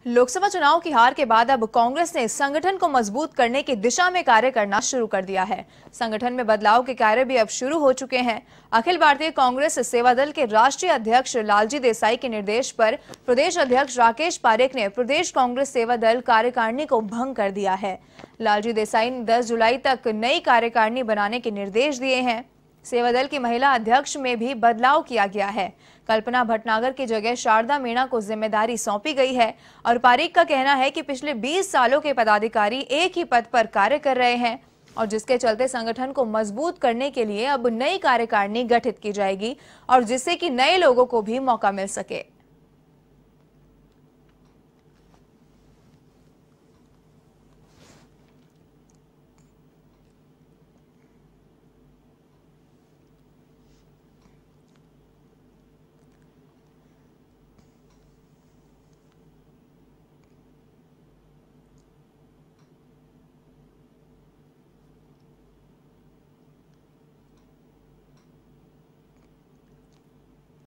लोकसभा चुनाव की हार के बाद अब कांग्रेस ने संगठन को मजबूत करने की दिशा में कार्य करना शुरू कर दिया है। संगठन में बदलाव के कार्य भी अब शुरू हो चुके हैं। अखिल भारतीय कांग्रेस सेवा दल के राष्ट्रीय अध्यक्ष लालजी देसाई के निर्देश पर प्रदेश अध्यक्ष राकेश पारेख ने प्रदेश कांग्रेस सेवा दल कार्यकारिणी को भंग कर दिया है। लालजी देसाई ने 10 जुलाई तक नई कार्यकारिणी बनाने के निर्देश दिए हैं। सेवा दल की महिला अध्यक्ष में भी बदलाव किया गया है। कल्पना भटनागर की जगह शारदा मीणा को जिम्मेदारी सौंपी गई है और पारेख का कहना है कि पिछले 20 सालों के पदाधिकारी एक ही पद पर कार्य कर रहे हैं और जिसके चलते संगठन को मजबूत करने के लिए अब नई कार्यकारिणी गठित की जाएगी और जिससे कि नए लोगों को भी मौका मिल सके।